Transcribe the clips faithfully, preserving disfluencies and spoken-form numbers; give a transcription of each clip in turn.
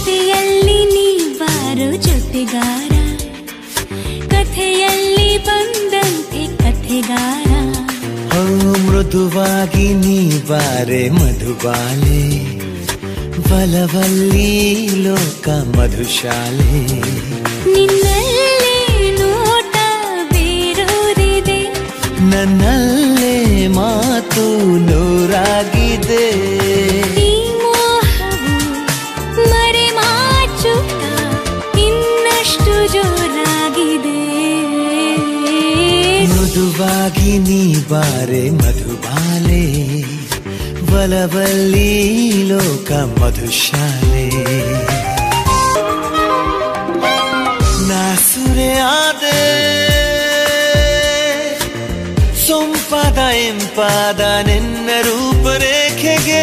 ಜೊತೆಯಲ್ಲಿ ನೀ ಬಾರೋ ಜೊತೆಗಾರ, ಕಥೆಯಲ್ಲಿ ಬಂದಂತೆ ಕಥೆಗಾರ. ಓ ಮೃದುವಾಗಿ ನೀ ಬಾರೆ ಮಧುಬಾಲೆ, ಬಲವಲ್ಲಿ ಲೋಕ ಮಧುಶಾಲೆ. ನಿನ್ನಲ್ಲೇ ನೋಟ ಬೇರೂರಿದೆ, ನನ್ನಲ್ಲೇ ಮಾತು ನೂರಾಗಿದೆ. ಈ ಮೋಹವು ಮರೆಮಾಚುತ್ತ ಇನ್ನಷ್ಟು ಜೋರಾಗಿದೆ. ಮೃದುವಾಗಿ ನೀ ಬಾರೆ ಮಧುಬಾಲೆ, ಬಲವಲ್ಲಿ ಲೋಕ ಮಧುಶಾಲೆ. ನಾಸುರೆ ಆದೆ ಸೊಂಪಾದ ಇಂಪಾದ ನಿನ್ನ ರೂಪರೇಖೆಗೆ.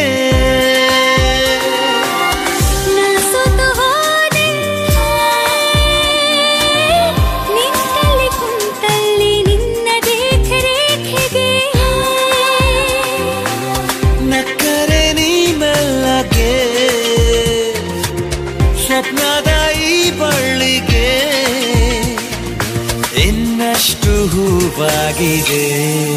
ನಾಸುತ್ತು ಹೋದೆ ನಿಂತಲ್ಲಿ ಕುಂತಲ್ಲಿ ನಿನ್ನ ದೇಖರೇಖೆಗೆ. ನಕ್ಕರೆ ನೀ ಮೆಲ್ಲಗೆ ಸ್ವಪ್ನದ ಈ ಬಳ್ಳಿಗೆ ಇನ್ನಷ್ಟು ಹೂವಾಗಿದೆ.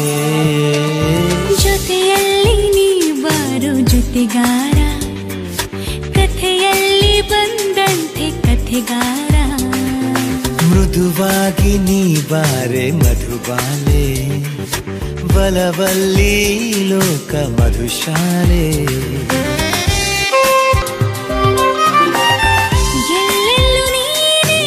ಜೊತೆಯಲ್ಲಿ ನೀ ಬಾರೋ ಜೊತೆಗಾರ, ಕಥೆಯಲ್ಲಿ ಬಂದಂತೆ ಕಥೆಗಾರ. ಮೃದುವಾಗಿ ನೀ ಬಾರೆ ಮಧುಬಾಲೆ, ಬಲವಲ್ಲಿ ಲೋಕ ಮಧುಶಾಲೆ. ಎಲ್ಲೆಲ್ಲೂ ನೀನೇ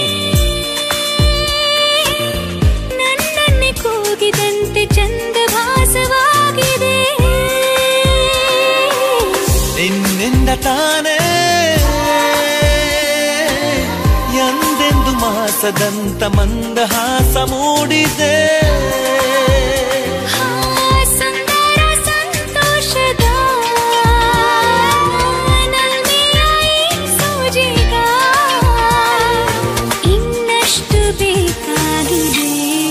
ನನ್ನನ್ನೇ ಕೂಗಿದಂತೆ ಚಂದ ಭಾಸವಾಗಿದೆ. ನಿನ್ನಿಂದ ತಾನೇ ಎಂದೆಂದು ಮಾಸದಂತ ಮಂದಹಾಸ ಮೂಡಿದೆ. ಸುಂದರ ಸಂತೋಷದ ನಲ್ಮೆಯ ಈ ಸೂಜಿಗ ಇನ್ನಷ್ಟು ಬೇಕಾಗಿದೆ.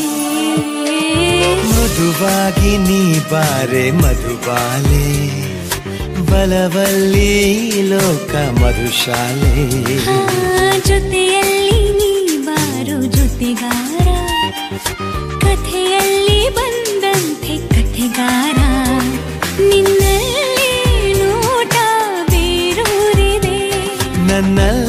ಮೃದುವಾಗಿ ನೀ ಬಾರೆ ಮಧುಬಾಲೆ, ಬಲವಲ್ಲಿ ಲೋಕ ಮಧುಶಾಲೆ. ಜೊತೆಯಲ್ಲಿ ನೀ ಬಾರೋ ಜೊತೆಗಾರ, ಕಥೆಯಲ್ಲಿ ಬಂದಂತೆ ಕಥೆಗಾರ. ನಿನ್ನಲ್ಲಿ ನೋಟ ಬೇರೂರಿದೆ, ನನ್ನಲ್ಲಿ